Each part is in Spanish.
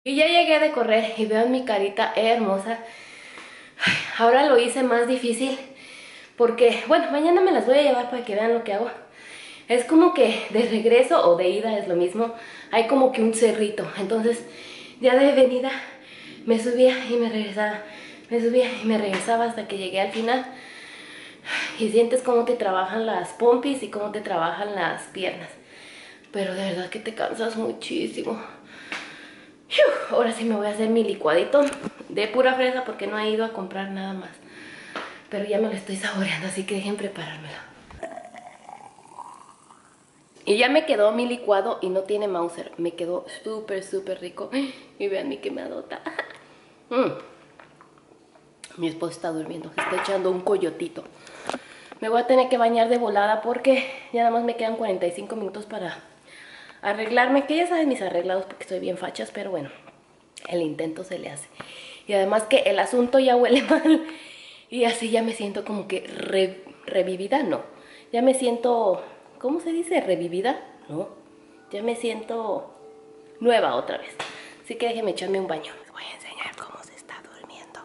Y ya llegué de correr y vean mi carita hermosa. Ay, ahora lo hice más difícil porque, bueno, mañana me las voy a llevar para que vean lo que hago. Es como que de regreso o de ida es lo mismo. Hay como que un cerrito. Entonces, ya de venida me subía y me regresaba. Me subía y me regresaba hasta que llegué al final. Y sientes cómo te trabajan las pompis y cómo te trabajan las piernas. Pero de verdad que te cansas muchísimo. Ahora sí me voy a hacer mi licuadito de pura fresa porque no he ido a comprar nada más. Pero ya me lo estoy saboreando, así que dejen preparármelo. Y ya me quedó mi licuado y no tiene Mauser. Me quedó súper, súper rico. Y vean mi quemadota. Mi esposo está durmiendo, se está echando un coyotito. Me voy a tener que bañar de volada porque ya nada más me quedan 45 minutos para arreglarme. Que ya saben mis arreglados porque estoy bien fachas, pero bueno, el intento se le hace. Y además que el asunto ya huele mal. Y así ya me siento como que revivida, no. Ya me siento, ¿cómo se dice? ¿Revivida? No. Ya me siento nueva otra vez. Así que déjenme echarme un baño. Les voy a enseñar cómo se está durmiendo.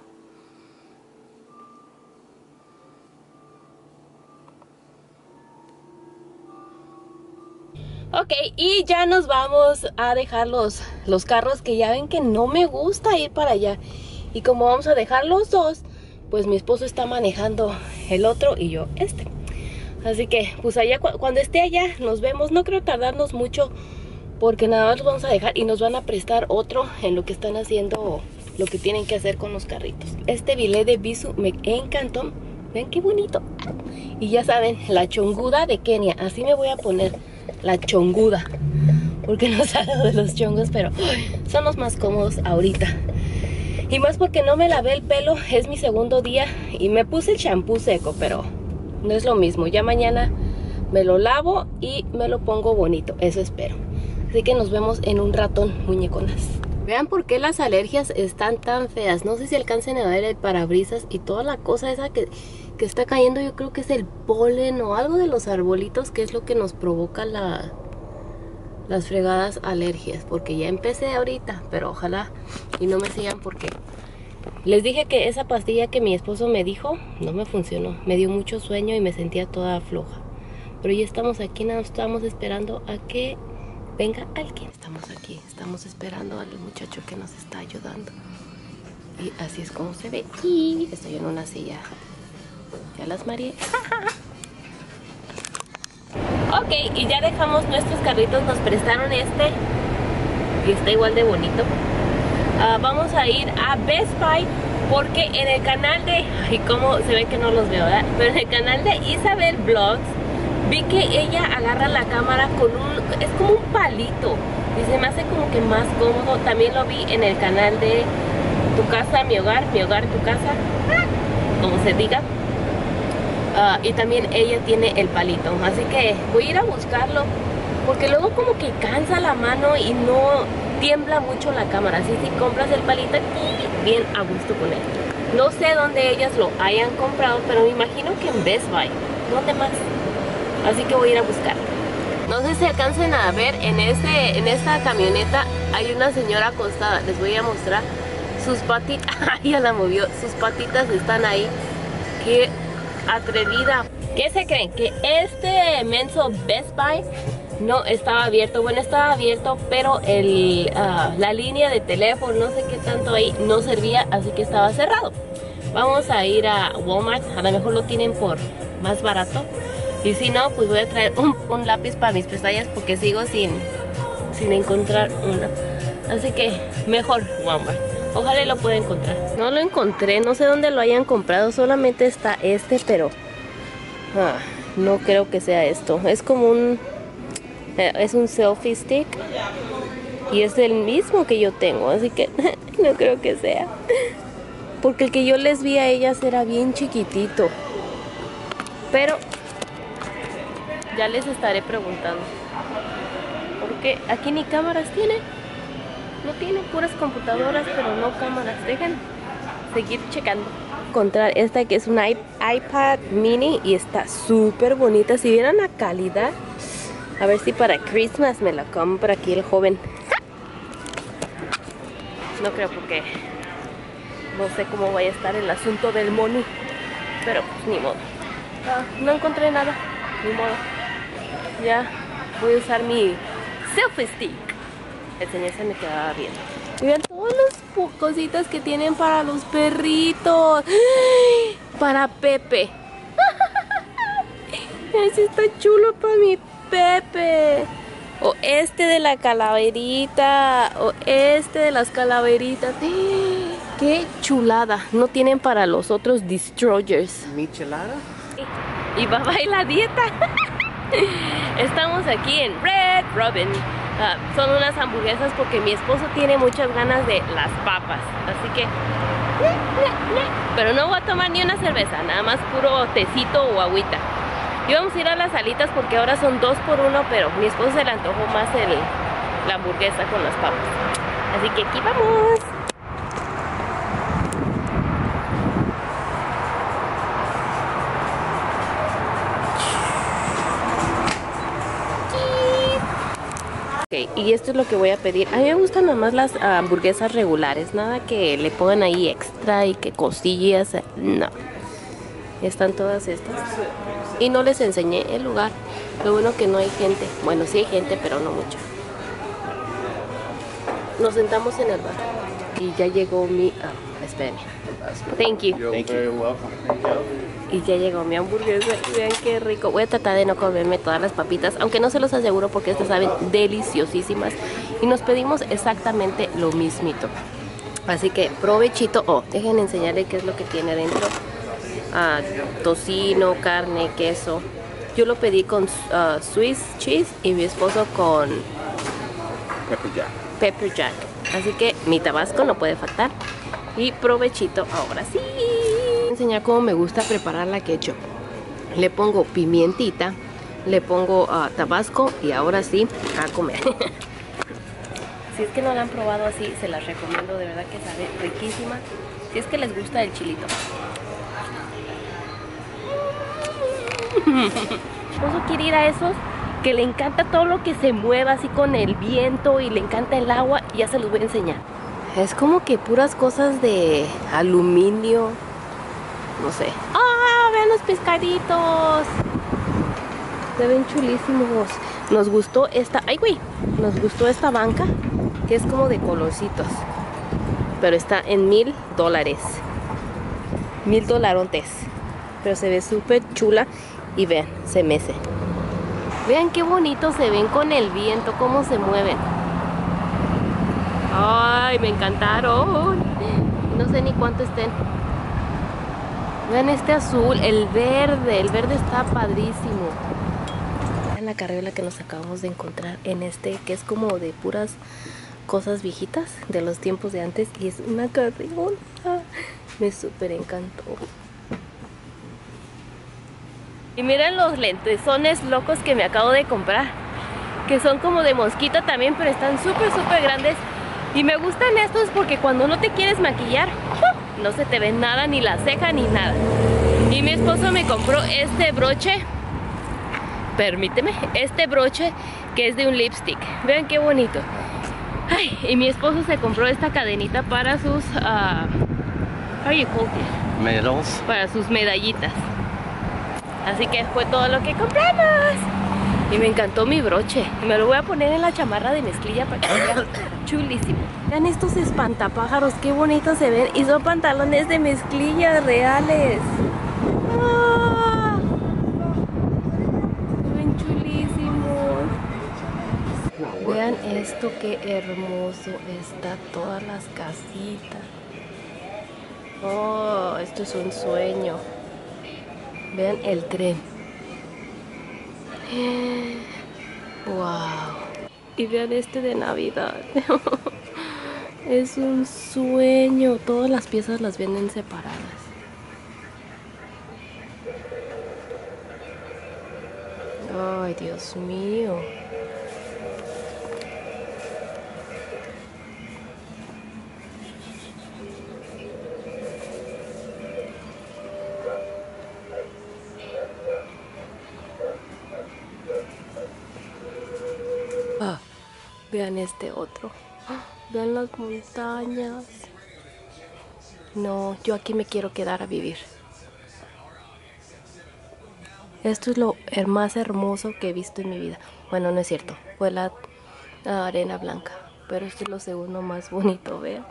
Ok, y ya nos vamos a dejar los carros, que ya ven que no me gusta ir para allá. Y como vamos a dejar los dos, pues mi esposo está manejando el otro y yo este. Así que pues allá cuando esté allá nos vemos. No creo tardarnos mucho porque nada más los vamos a dejar y nos van a prestar otro en lo que están haciendo, lo que tienen que hacer con los carritos. Este bilé de Bisú me encantó. Ven qué bonito. Y ya saben, la chonguda de Kenia. Así me voy a poner, la chonguda, porque no salgo de los chongos, pero son los más cómodos ahorita. Y más porque no me lavé el pelo, es mi segundo día y me puse el shampoo seco, pero no es lo mismo. Ya mañana me lo lavo y me lo pongo bonito, eso espero. Así que nos vemos en un ratón, muñeconas. Vean por qué las alergias están tan feas. No sé si alcancen a ver el parabrisas y toda la cosa esa que está cayendo. Yo creo que es el polen o algo de los arbolitos, que es lo que nos provoca las fregadas alergias. Porque ya empecé ahorita, pero ojalá y no me sigan porque les dije que esa pastilla que mi esposo me dijo no me funcionó. Me dio mucho sueño y me sentía toda floja. Pero ya estamos aquí, nada, estamos esperando a que venga alguien. Estamos aquí, estamos esperando al muchacho que nos está ayudando. Y así es como se ve. Y estoy en una silla. Ya las mareé. Ok, y ya dejamos nuestros carritos. Nos prestaron este. Y está igual de bonito. Vamos a ir a Best Buy. Porque en el canal de... Ay, cómo se ve que no los veo, ¿verdad? Pero en el canal de Isabel Vlogs vi que ella agarra la cámara con es como un palito y se me hace como que más cómodo. También lo vi en el canal de Tu Casa, Mi Hogar, Tu Casa, como se diga. Y también ella tiene el palito, así que voy a ir a buscarlo porque luego como que cansa la mano y no tiembla mucho la cámara. Así si compras el palito, bien a gusto con él. No sé dónde ellas lo hayan comprado, pero me imagino que en Best Buy, ¿dónde más? Así que voy a ir a buscar. No sé si alcancen a ver, en esta camioneta hay una señora acostada. Les voy a mostrar sus patitas. Ya la movió. Sus patitas están ahí. Qué atrevida. ¿Qué se creen? Que este menso Best Buy no estaba abierto. Bueno, estaba abierto, pero la línea de teléfono, no sé qué tanto ahí, no servía, así que estaba cerrado. Vamos a ir a Walmart. A lo mejor lo tienen por más barato. Y si no, pues voy a traer un lápiz para mis pestañas porque sigo sin encontrar uno. Así que mejor Walmart. Ojalá lo pueda encontrar. No lo encontré, no sé dónde lo hayan comprado. Solamente está este, pero no creo que sea esto. Es como es un selfie stick. Y es el mismo que yo tengo, así que no creo que sea. Porque el que yo les vi a ellas era bien chiquitito. Pero ya les estaré preguntando. Porque aquí ni cámaras tiene. No tiene, puras computadoras, pero no cámaras. Dejen seguir checando. Encontrar esta que es una iPad mini y está súper bonita. Si vieran la calidad, a ver si para Christmas me la compra aquí el joven. No creo porque no sé cómo vaya a estar el asunto del money. Pero pues ni modo. No encontré nada. Ni modo. Ya voy a usar mi selfie stick. El señor se me quedaba viendo. Miren todas las cositas que tienen para los perritos. ¡Ay! Para Pepe. Ese está chulo para mi Pepe. O este de la calaverita. O este de las calaveritas. ¡Ah! ¡Qué chulada! No tienen para los otros destroyers. ¿Michelada? Y va a bailar dieta. Estamos aquí en Red Robin. Son unas hamburguesas porque mi esposo tiene muchas ganas de las papas. Así que... Pero no voy a tomar ni una cerveza, nada más puro tecito o agüita. Y vamos a ir a las alitas porque ahora son 2 por 1, pero mi esposo se le antojó más la hamburguesa con las papas. Así que aquí vamos. Okay, y esto es lo que voy a pedir. A mí me gustan nomás las hamburguesas regulares, nada que le pongan ahí extra y que cosillas, no. Están todas estas. Y no les enseñé el lugar. Lo bueno que no hay gente. Bueno, sí hay gente, pero no mucha. Nos sentamos en el bar. Y ya llegó mi... espérenme. Thank you. Thank you. Y ya llegó mi hamburguesa. Vean qué rico. Voy a tratar de no comerme todas las papitas, aunque no se los aseguro porque estas saben deliciosísimas. Y nos pedimos exactamente lo mismito. Así que provechito. Oh, dejen enseñarle qué es lo que tiene dentro. Tocino, carne, queso. Yo lo pedí con Swiss cheese y mi esposo con pepper jack. Así que mi tabasco no puede faltar. Y provechito ahora sí. Voy a enseñar cómo me gusta preparar la ketchup. Le pongo pimientita, le pongo tabasco y ahora sí a comer. Si es que no la han probado así, se las recomiendo, de verdad que sabe riquísima. Si es que les gusta el chilito. Mi esposo quiere ir a esos que le encanta todo lo que se mueva así con el viento y le encanta el agua, y ya se los voy a enseñar. Es como que puras cosas de aluminio, no sé. ¡Ah! Vean los pescaditos. Se ven chulísimos. Nos gustó esta, ¡ay güey! Nos gustó esta banca que es como de colorcitos, pero está en $1000. $1000. Pero se ve súper chula. Y vean, se mece. Vean qué bonito se ven con el viento, cómo se mueven. Ay, me encantaron. No sé ni cuánto estén. Vean este azul, el verde está padrísimo. Vean la carriola que nos acabamos de encontrar en este, que es como de puras cosas viejitas de los tiempos de antes. Y es una carriola. Me súper encantó. Y miren los lentesones locos que me acabo de comprar, que son como de mosquita también, pero están súper grandes. Y me gustan estos porque cuando no te quieres maquillar, no se te ve nada, ni la ceja ni nada. Y mi esposo me compró este broche, permíteme, este broche que es de un lipstick. Vean qué bonito. Ay, y mi esposo se compró esta cadenita para sus Medals. para sus medallitas. Así que fue todo lo que compramos. Y me encantó mi broche. Y me lo voy a poner en la chamarra de mezclilla para que vea chulísimo. Vean estos espantapájaros, qué bonitos se ven. Y son pantalones de mezclilla reales. ¡Ah! Se ven chulísimos. Vean esto, qué hermoso está, todas las casitas. Oh, esto es un sueño. Vean el tren. Wow. Y vean este de Navidad. Es un sueño. Todas las piezas las venden separadas. Ay, Dios mío. Vean este otro. Vean las montañas. No, yo aquí me quiero quedar a vivir. Esto es lo más hermoso que he visto en mi vida. Bueno, no es cierto, fue la arena blanca, pero esto es lo segundo más bonito, vean.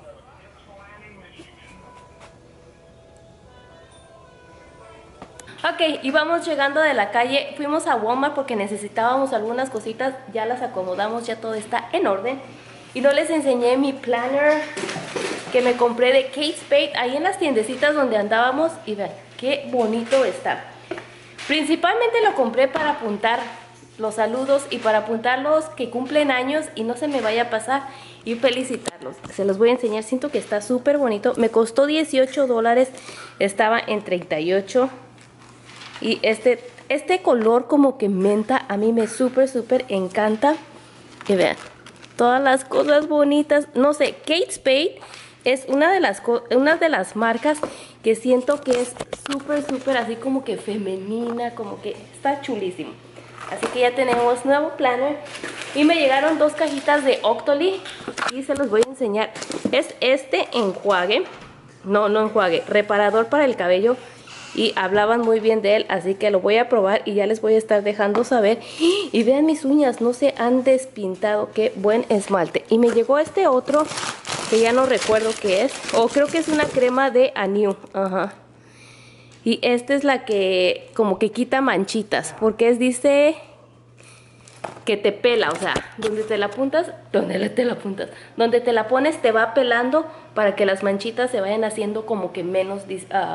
Ok, y vamos llegando de la calle, fuimos a Walmart porque necesitábamos algunas cositas, ya las acomodamos, ya todo está en orden. Y no les enseñé mi planner que me compré de Kate Spade, ahí en las tiendecitas donde andábamos, y vean, qué bonito está. Principalmente lo compré para apuntar los saludos y para apuntar los que cumplen años y no se me vaya a pasar y felicitarlos. Se los voy a enseñar, siento que está súper bonito. Me costó $18, estaba en 38. Y este color como que menta a mí me súper encanta. Y vean, todas las cosas bonitas. No sé, Kate Spade es una de las marcas que siento que es súper así como que femenina, como que está chulísimo. Así que ya tenemos nuevo planner. Y me llegaron 2 cajitas de Octoly y se los voy a enseñar. Es este enjuague, no enjuague, reparador para el cabello. Y hablaban muy bien de él, así que lo voy a probar y ya les voy a estar dejando saber. Y vean mis uñas, no se han despintado, qué buen esmalte. Y me llegó este otro que ya no recuerdo qué es, o creo que es una crema de Anew, ajá. Y esta es la que como que quita manchitas, porque dice que te pela, o sea, donde te la apuntas, donde te la pones te va pelando para que las manchitas se vayan haciendo como que menos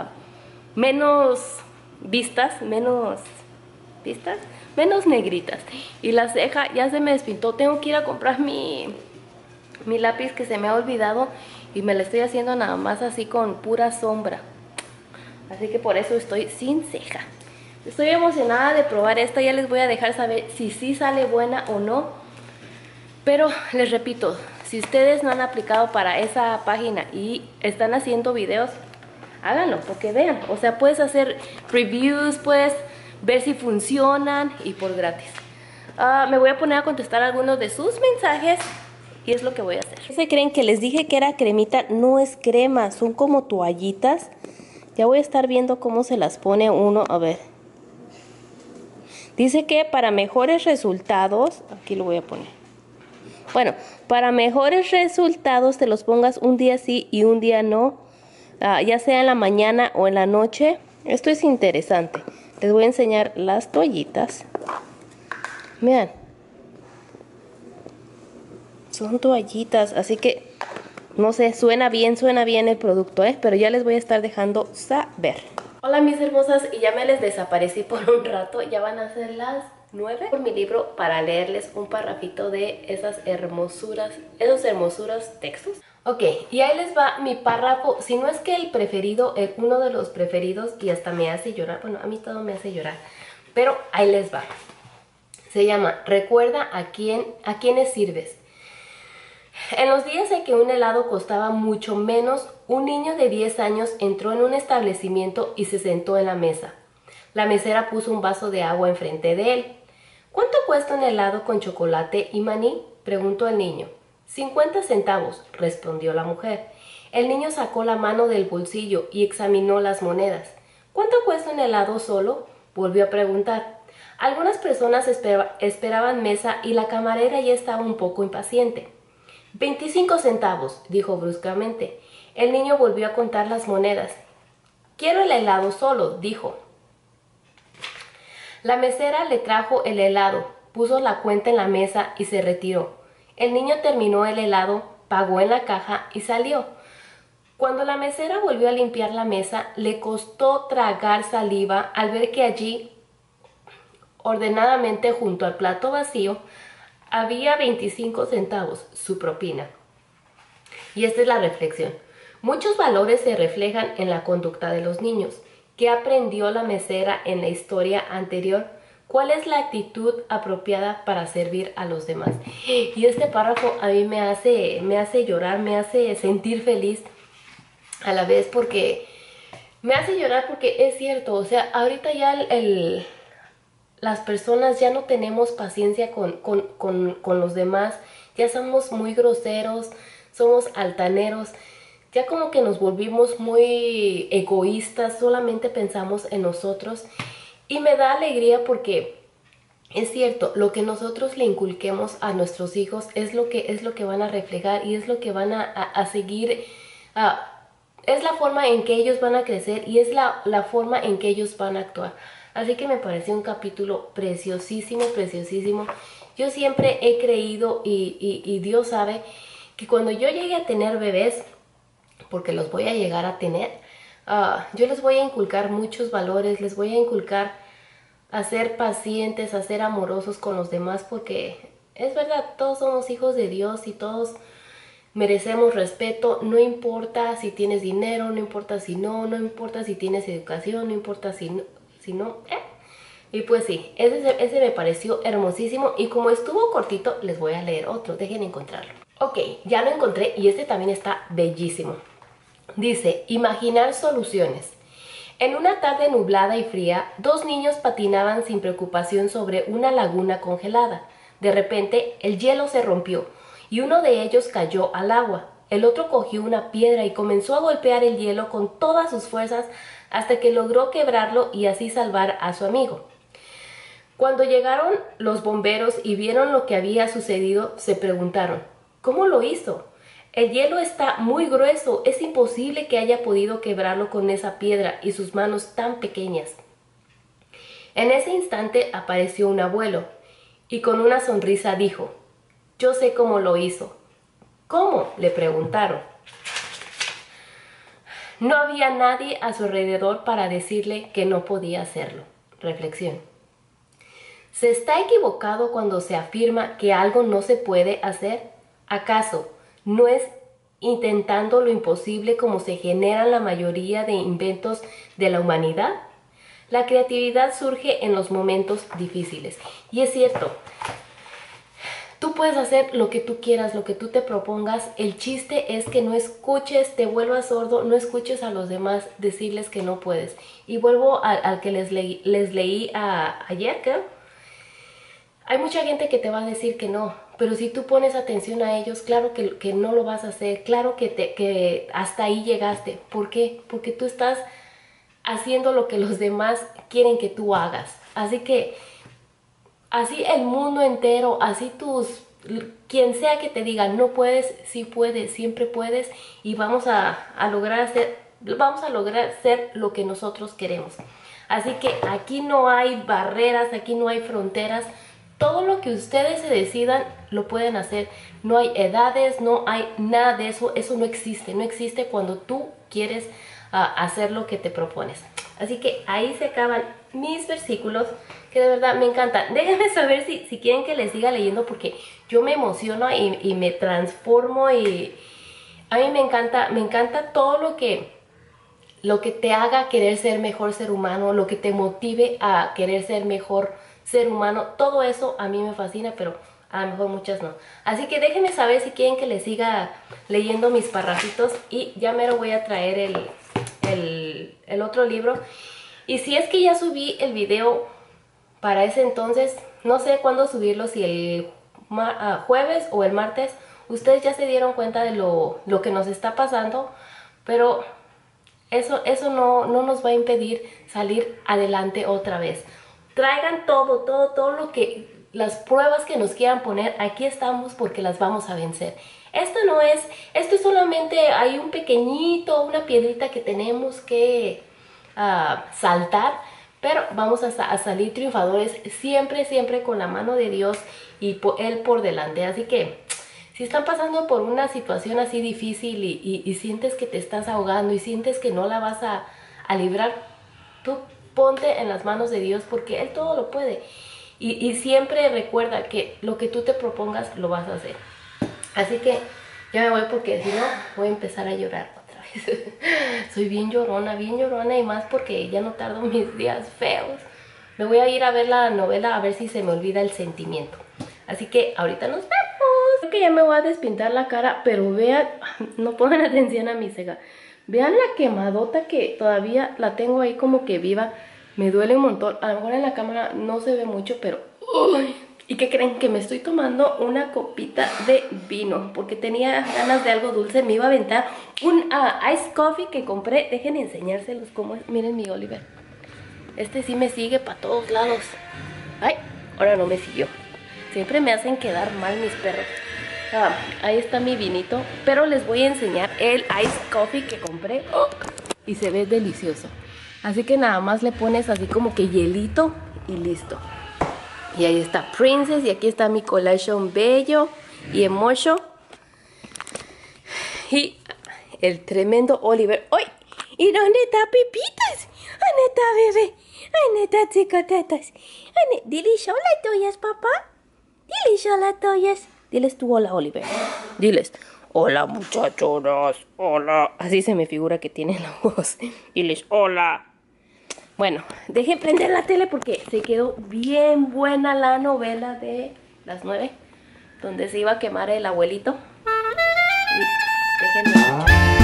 menos negritas. Y la ceja ya se me despintó. Tengo que ir a comprar mi lápiz que se me ha olvidado y me la estoy haciendo nada más así con pura sombra. Así que por eso estoy sin ceja. Estoy emocionada de probar esta. Ya les voy a dejar saber si sí sale buena o no. Pero les repito, si ustedes no han aplicado para esa página y están haciendo videos, háganlo, porque vean, o sea, puedes hacer reviews, puedes ver si funcionan y por gratis. Me voy a poner a contestar algunos de sus mensajes y es lo que voy a hacer. ¿Se creen que les dije que era cremita? No es crema, son como toallitas. Ya voy a estar viendo cómo se las pone uno, a ver. Dice que para mejores resultados, aquí lo voy a poner. Bueno, para mejores resultados te los pongas un día sí y un día no. Ya sea en la mañana o en la noche. Esto es interesante. Les voy a enseñar las toallitas. Vean, son toallitas, así que no sé, suena bien el producto, pero ya les voy a estar dejando saber. Hola mis hermosas, y ya me les desaparecí por un rato. Ya van a ser las 9 por mi libro para leerles un parrafito de esos hermosuras textos. Ok, y ahí les va mi párrafo, si no es que el preferido, uno de los preferidos, y hasta me hace llorar. Bueno, a mí todo me hace llorar, pero ahí les va. Se llama Recuerda a quiénes sirves. En los días en que un helado costaba mucho menos, un niño de 10 años entró en un establecimiento y se sentó en la mesa. La mesera puso un vaso de agua enfrente de él. ¿Cuánto cuesta un helado con chocolate y maní?, preguntó el niño. 50 centavos, respondió la mujer. El niño sacó la mano del bolsillo y examinó las monedas. ¿Cuánto cuesta un helado solo?, volvió a preguntar. Algunas personas esperaban mesa y la camarera ya estaba un poco impaciente. 25 centavos, dijo bruscamente. El niño volvió a contar las monedas. Quiero el helado solo, dijo. La mesera le trajo el helado, puso la cuenta en la mesa y se retiró. El niño terminó el helado, pagó en la caja y salió. Cuando la mesera volvió a limpiar la mesa, le costó tragar saliva al ver que allí, ordenadamente junto al plato vacío, había 25 centavos, su propina. Y esta es la reflexión. Muchos valores se reflejan en la conducta de los niños. ¿Qué aprendió la mesera en la historia anterior? ¿Cuál es la actitud apropiada para servir a los demás? Y este párrafo a mí me hace llorar, me hace sentir feliz a la vez, porque me hace llorar porque es cierto. O sea, ahorita ya las personas ya no tenemos paciencia con los demás, ya somos muy groseros, somos altaneros, ya como que nos volvimos muy egoístas, solamente pensamos en nosotros. Y me da alegría porque es cierto, lo que nosotros le inculquemos a nuestros hijos es lo que van a reflejar y es lo que van a seguir. Es la forma en que ellos van a crecer y es la forma en que ellos van a actuar. Así que me pareció un capítulo preciosísimo, preciosísimo. Yo siempre he creído y Dios sabe que cuando yo llegue a tener bebés, porque los voy a llegar a tener, yo les voy a inculcar muchos valores, les voy a inculcar a ser pacientes, a ser amorosos con los demás, porque es verdad, todos somos hijos de Dios y todos merecemos respeto, no importa si tienes dinero, no importa si no importa si tienes educación, no importa si no. Y pues sí, ese me pareció hermosísimo y como estuvo cortito, les voy a leer otro, dejen encontrarlo. Ok, ya lo encontré y este también está bellísimo. Dice, imaginar soluciones. En una tarde nublada y fría, dos niños patinaban sin preocupación sobre una laguna congelada. De repente, el hielo se rompió y uno de ellos cayó al agua. El otro cogió una piedra y comenzó a golpear el hielo con todas sus fuerzas hasta que logró quebrarlo y así salvar a su amigo. Cuando llegaron los bomberos y vieron lo que había sucedido, se preguntaron, ¿cómo lo hizo? El hielo está muy grueso, es imposible que haya podido quebrarlo con esa piedra y sus manos tan pequeñas. En ese instante apareció un abuelo y con una sonrisa dijo, yo sé cómo lo hizo. ¿Cómo?, le preguntaron. No había nadie a su alrededor para decirle que no podía hacerlo. Reflexión. ¿Se está equivocado cuando se afirma que algo no se puede hacer? ¿Acaso no es intentando lo imposible como se generan la mayoría de inventos de la humanidad? La creatividad surge en los momentos difíciles. Y es cierto, tú puedes hacer lo que tú quieras, lo que tú te propongas. El chiste es que no escuches, te vuelvas sordo, no escuches a los demás decirles que no puedes. Y vuelvo al que les leí ayer, creo. Hay mucha gente que te va a decir que no, pero si tú pones atención a ellos, claro que no lo vas a hacer, claro que hasta ahí llegaste. ¿Por qué? Porque tú estás haciendo lo que los demás quieren que tú hagas. Así que, así el mundo entero, así quien sea que te diga no puedes, sí puedes, siempre puedes y vamos a lograr ser lo que nosotros queremos. Así que aquí no hay barreras, aquí no hay fronteras. Todo lo que ustedes se decidan lo pueden hacer. No hay edades, no hay nada de eso. Eso no existe cuando tú quieres hacer lo que te propones. Así que ahí se acaban mis versículos que de verdad me encantan. Déjenme saber si quieren que les siga leyendo porque yo me emociono y me transformo y a mí me encanta todo lo que te haga querer ser mejor ser humano, lo que te motive a querer ser mejor ser humano, todo eso a mí me fascina, pero a lo mejor muchas no. Así que déjenme saber si quieren que les siga leyendo mis parrafitos y ya mero voy a traer el otro libro. Y si es que ya subí el video para ese entonces, no sé cuándo subirlo, si el jueves o el martes, ustedes ya se dieron cuenta de lo que nos está pasando, pero eso no nos va a impedir salir adelante otra vez. Traigan todo lo que, las pruebas que nos quieran poner, aquí estamos porque las vamos a vencer. Esto es solamente, hay un pequeñito, una piedrita que tenemos que saltar, pero vamos a salir triunfadores siempre con la mano de Dios y Él por delante. Así que, si están pasando por una situación así difícil y sientes que te estás ahogando y sientes que no la vas a librar, tú ponte en las manos de Dios porque Él todo lo puede. Y siempre recuerda que lo que tú te propongas lo vas a hacer. Así que ya me voy porque si no voy a empezar a llorar otra vez. Soy bien llorona y más porque ya no tardo mis días feos. Me voy a ir a ver la novela a ver si se me olvida el sentimiento. Así que ahorita nos vemos. Creo que ya me voy a despintar la cara, pero vean, no pongan atención a mi ceja. Vean la quemadota que todavía la tengo ahí como que viva. Me duele un montón. A lo mejor en la cámara no se ve mucho, pero uy, ¿Y qué creen? Que me estoy tomando una copita de vino porque tenía ganas de algo dulce. Me iba a aventar un iced coffee que compré. Dejen enseñárselos cómo es. Miren mi Oliver. Este sí me sigue para todos lados. Ay, ahora no me siguió. Siempre me hacen quedar mal mis perros. Ahí está mi vinito. Pero les voy a enseñar el iced coffee que compré. ¡Oh! Y se ve delicioso. Así que nada más le pones así como que hielito y listo. Y ahí está Princess, y aquí está mi collation bello y hermoso. Y el tremendo Oliver. ¡Ay! ¿Y dónde está Pipitas? ¿Dónde está bebé? ¿Dónde está chicotetas? Dile hola tuyas, papá. Diles hola tuyas. Diles tú hola, Oliver. Diles hola, muchachonas. Hola. Así se me figura que tiene la voz. Diles hola. Bueno, dejé prender la tele porque se quedó bien buena la novela de las 9, donde se iba a quemar el abuelito. Y déjenme escuchar.